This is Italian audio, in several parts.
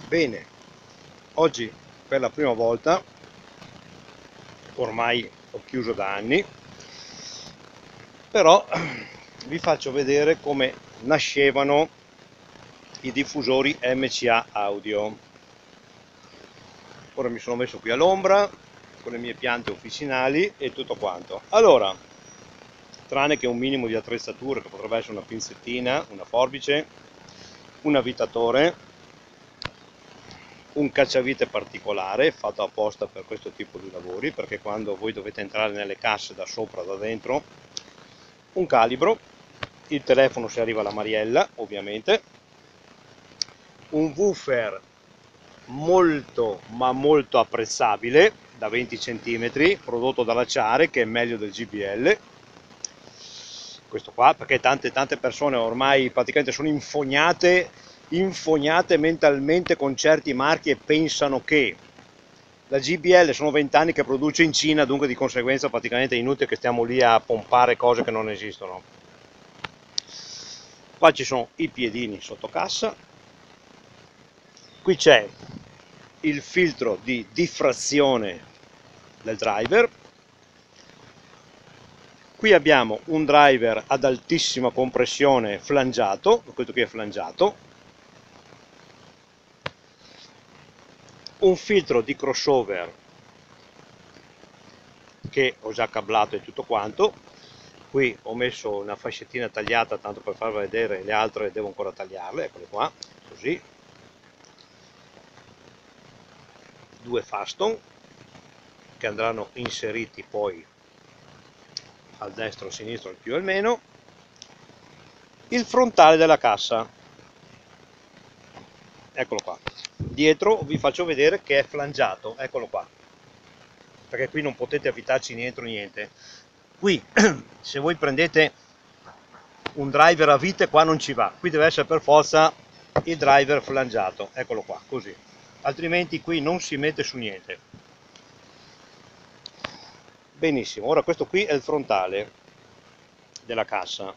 Bene, oggi per la prima volta, ormai ho chiuso da anni, però vi faccio vedere come nascevano i diffusori MCA audio. Ora mi sono messo qui all'ombra con le mie piante officinali e tutto quanto. Allora, tranne che un minimo di attrezzatura che potrebbe essere una pinzettina, una forbice, un avvitatore, un cacciavite particolare fatto apposta per questo tipo di lavori, perché quando voi dovete entrare nelle casse da sopra, da dentro, un calibro, il telefono se arriva alla Mariella ovviamente, un woofer molto ma molto apprezzabile da 20 cm prodotto dalla Ciare, che è meglio del JBL, questo qua, perché tante persone ormai praticamente sono infognate mentalmente con certi marchi e pensano che la JBL sono 20 anni che produce in Cina, dunque di conseguenza praticamente è inutile che stiamo lì a pompare cose che non esistono. Qua ci sono i piedini sotto cassa, qui c'è il filtro di diffrazione del driver, qui abbiamo un driver ad altissima compressione flangiato, questo qui è flangiato, un filtro di crossover che ho già cablato e tutto quanto. Qui ho messo una fascettina tagliata tanto per far vedere, le altre devo ancora tagliarle, eccole qua, così. Due faston che andranno inseriti poi al destro, al sinistro, al più e al meno. Il frontale della cassa, eccolo qua. Dietro vi faccio vedere che è flangiato, eccolo qua, perché qui non potete avvitarci niente. Qui se voi prendete un driver a vite qua non ci va, qui deve essere per forza il driver flangiato, eccolo qua, così, altrimenti qui non si mette su niente. Benissimo, ora questo qui è il frontale della cassa,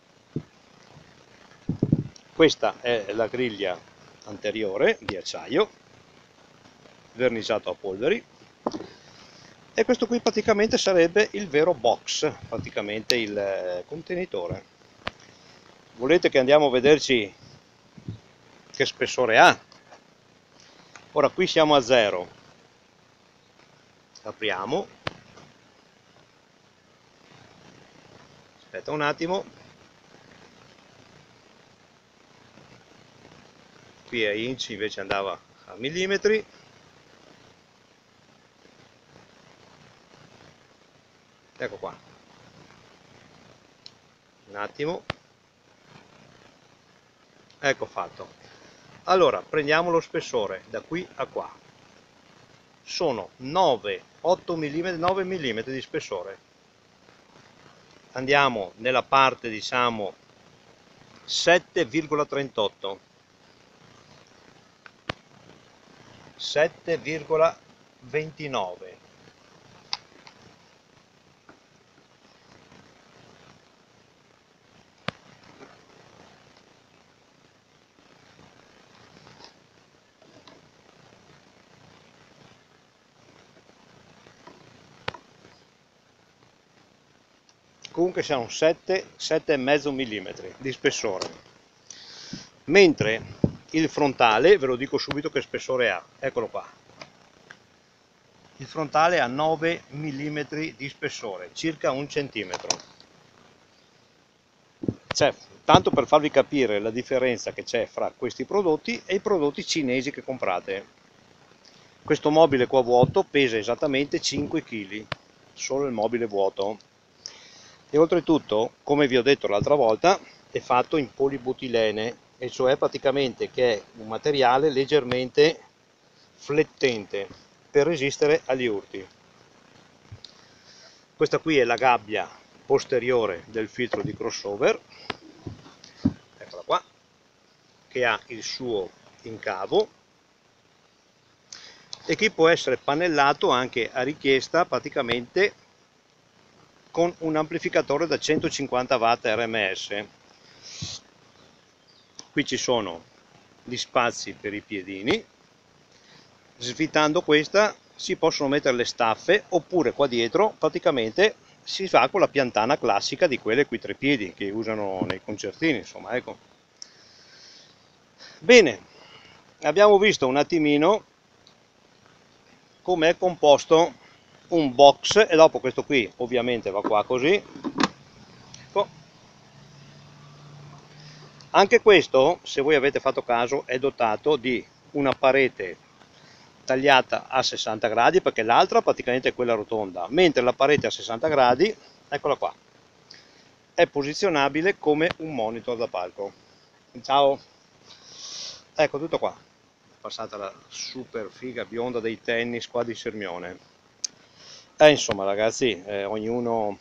questa è la griglia anteriore di acciaio verniciato a polveri, e questo qui praticamente sarebbe il vero box, praticamente il contenitore. Volete che andiamo a vederci che spessore ha? Ora qui siamo a 0, apriamo, aspetta un attimo, qui a inch invece andava a millimetri, ecco qua, un attimo, ecco fatto. Allora prendiamo lo spessore da qui a qua, sono 8 mm, 9 mm di spessore. Andiamo nella parte, diciamo, 7,38, 7,29, comunque siamo 7,5 mm di spessore, mentre il frontale, ve lo dico subito che spessore ha, eccolo qua, il frontale ha 9 mm di spessore, circa 1 centimetro. Cioè, tanto per farvi capire la differenza che c'è fra questi prodotti e i prodotti cinesi che comprate. Questo mobile qua vuoto pesa esattamente 5 kg, solo il mobile vuoto. E oltretutto, come vi ho detto l'altra volta, è fatto in polibutilene, e cioè praticamente che è un materiale leggermente flettente per resistere agli urti. Questa qui è la gabbia posteriore del filtro di crossover, eccola qua, che ha il suo incavo e che può essere pannellato anche a richiesta praticamente con un amplificatore da 150 watt RMS. Qui ci sono gli spazi per i piedini, svitando questa si possono mettere le staffe, oppure qua dietro praticamente si fa con la piantana classica di quelle coi tre piedi che usano nei concertini, insomma, ecco. Bene, abbiamo visto un attimino come è composto un box, e dopo questo qui ovviamente va qua così. Ecco. Anche questo, se voi avete fatto caso, è dotato di una parete tagliata a 60 gradi, perché l'altra praticamente è quella rotonda, mentre la parete a 60 gradi, eccola qua, è posizionabile come un monitor da palco. Ciao, ecco tutto qua, passata la super figa bionda dei tennis qua di Sirmione. Insomma ragazzi, ognuno,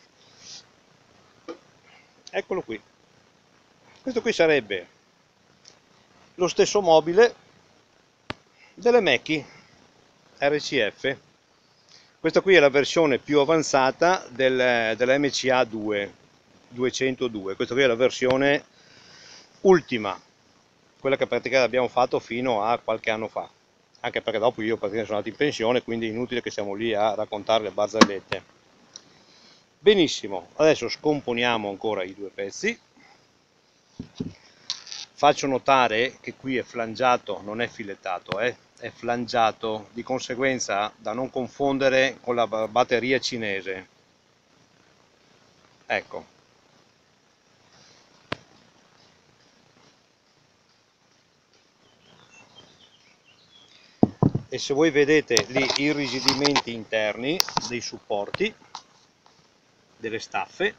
eccolo qui, questo qui sarebbe lo stesso mobile delle Mackie RCF. Questa qui è la versione più avanzata dell'MCA 202. Questa qui è la versione ultima, quella che praticamente abbiamo fatto fino a qualche anno fa, anche perché dopo io praticamente sono andato in pensione, quindi è inutile che stiamo lì a raccontare le barzellette. Benissimo, adesso scomponiamo ancora i due pezzi. Faccio notare che qui è flangiato, non è filettato, è flangiato, di conseguenza da non confondere con la batteria cinese. Ecco. E se voi vedete lì i irrigidimenti interni dei supporti, delle staffe,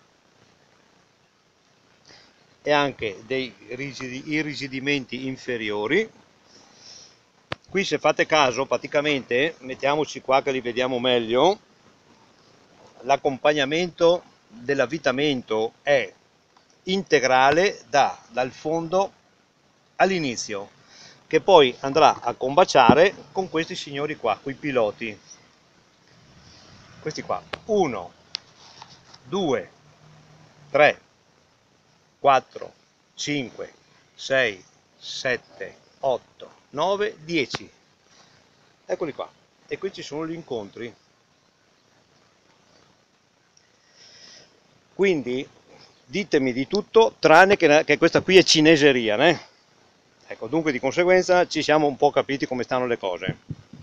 e anche dei irrigidimenti inferiori. Qui se fate caso praticamente, mettiamoci qua che li vediamo meglio, l'accompagnamento dell'avvitamento è integrale dal fondo all'inizio, che poi andrà a combaciare con questi signori qua, quei piloti, questi qua, 1, 2, 3, 4, 5, 6, 7, 8, 9, 10. Eccoli qua. E qui ci sono gli incontri. Quindi ditemi di tutto tranne che questa qui è cineseria, né? Ecco, dunque di conseguenza ci siamo un po' capiti come stanno le cose.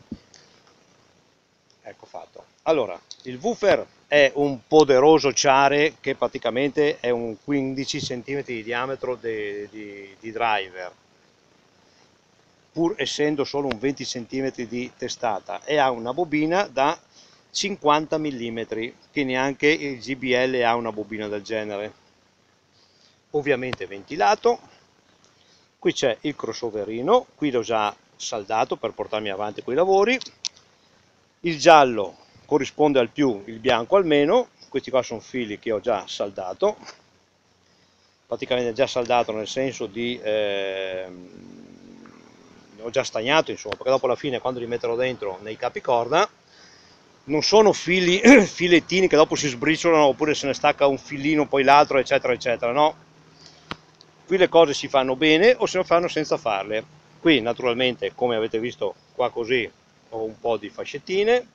Ecco fatto. Allora, il woofer è un poderoso Ciare che praticamente è un 15 cm di diametro di driver, pur essendo solo un 20 cm di testata, e ha una bobina da 50 mm, che neanche il GBL ha una bobina del genere. Ovviamente ventilato. Qui c'è il crossoverino, qui l'ho già saldato per portarmi avanti con i lavori. Il giallo corrisponde al più, il bianco al meno. Questi qua sono fili che ho già saldato, praticamente già saldato nel senso di ho già stagnato, insomma, perché dopo alla fine quando li metterò dentro nei capicorda non sono fili filettini che dopo si sbriciolano oppure se ne stacca un filino poi l'altro eccetera eccetera, no, qui le cose si fanno bene o se ne fanno senza farle. Qui naturalmente, come avete visto qua così, ho un po' di fascettine,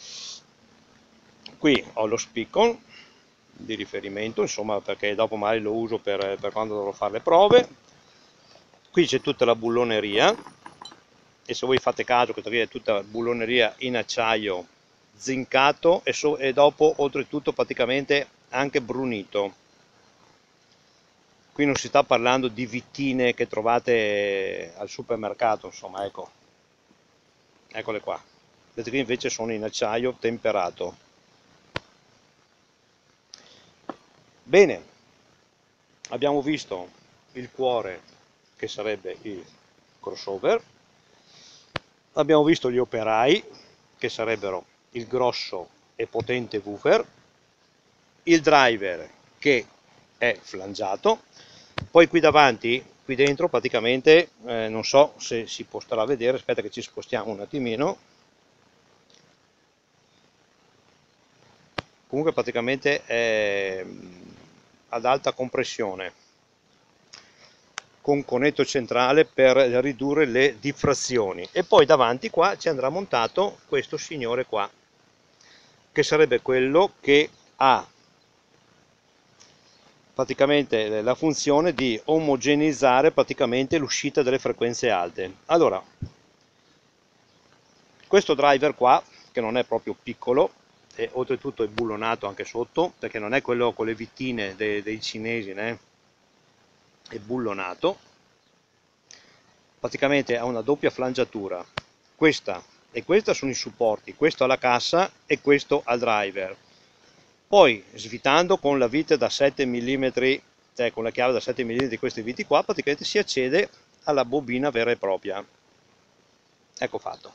qui ho lo spiccon di riferimento, insomma, perché dopo magari lo uso per quando dovrò fare le prove. Qui c'è tutta la bulloneria, e se voi fate caso questa qui è tutta bulloneria in acciaio zincato e dopo oltretutto praticamente anche brunito. Qui non si sta parlando di vittine che trovate al supermercato, insomma, ecco, eccole qua. Queste qui invece sono in acciaio temperato. Bene, abbiamo visto il cuore che sarebbe il crossover, abbiamo visto gli operai che sarebbero il grosso e potente woofer, il driver che è flangiato, poi qui davanti, qui dentro praticamente, non so se si potrà vedere, aspetta che ci spostiamo un attimino, comunque praticamente è ad alta compressione. con conetto centrale per ridurre le diffrazioni, e poi davanti qua ci andrà montato questo signore qua, che sarebbe quello che ha praticamente la funzione di omogeneizzare praticamente l'uscita delle frequenze alte. Allora, questo driver qua, che non è proprio piccolo, e oltretutto è bullonato anche sotto, perché non è quello con le vittine dei cinesi, né? È bullonato, praticamente ha una doppia flangiatura, questa e questa sono i supporti, questo alla cassa e questo al driver. Poi svitando con la vite da 7 mm, cioè con la chiave da 7 mm di queste viti qua, praticamente si accede alla bobina vera e propria. Ecco fatto.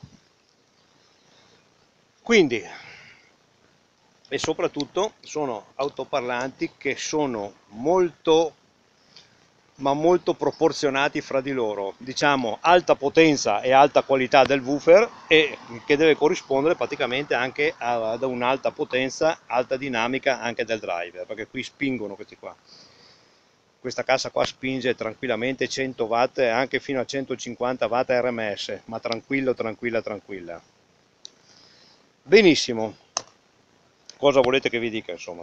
Quindi, e soprattutto sono autoparlanti che sono molto, ma molto proporzionati fra di loro, diciamo alta potenza e alta qualità del woofer, e che deve corrispondere praticamente anche ad un'alta potenza, alta dinamica anche del driver, perché qui spingono questi qua. Questa cassa qua spinge tranquillamente 100 watt e anche fino a 150 watt RMS, ma tranquillo, tranquilla. Benissimo, cosa volete che vi dica, insomma?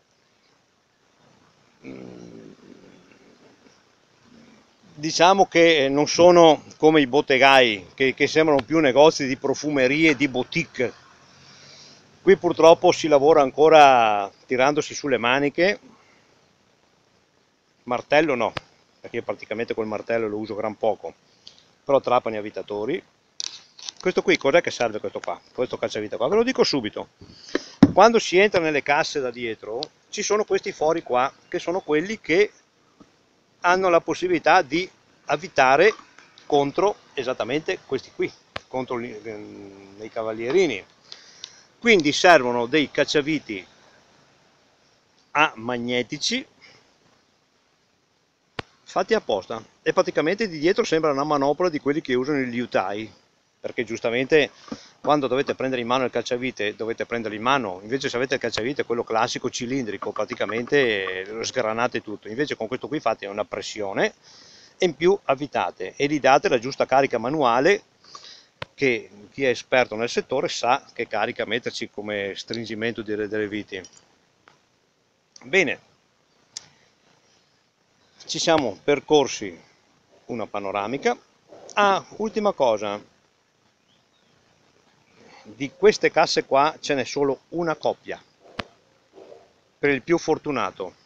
Diciamo che non sono come i bottegai che sembrano più negozi di profumerie, di boutique. Qui purtroppo si lavora ancora tirandosi sulle maniche. Martello no, perché io praticamente col martello lo uso gran poco, però trapani avvitatori. Questo qui, cos'è che serve questo qua? Questo cacciavite qua, ve lo dico subito. Quando si entra nelle casse da dietro ci sono questi fori qua, che sono quelli che hanno la possibilità di avvitare contro esattamente questi qui, contro i cavalierini. Quindi servono dei cacciaviti a magnetici fatti apposta, e praticamente di dietro sembra una manopola di quelli che usano gli liutai, perché giustamente quando dovete prendere in mano il cacciavite dovete prenderlo in mano, invece se avete il cacciavite quello classico cilindrico praticamente lo sgranate tutto, invece con questo qui fate una pressione e in più avvitate e gli date la giusta carica manuale, che chi è esperto nel settore sa che carica metterci come stringimento delle viti. Bene, ci siamo percorsi una panoramica. Ultima cosa, di queste casse qua ce n'è solo una coppia, per il più fortunato.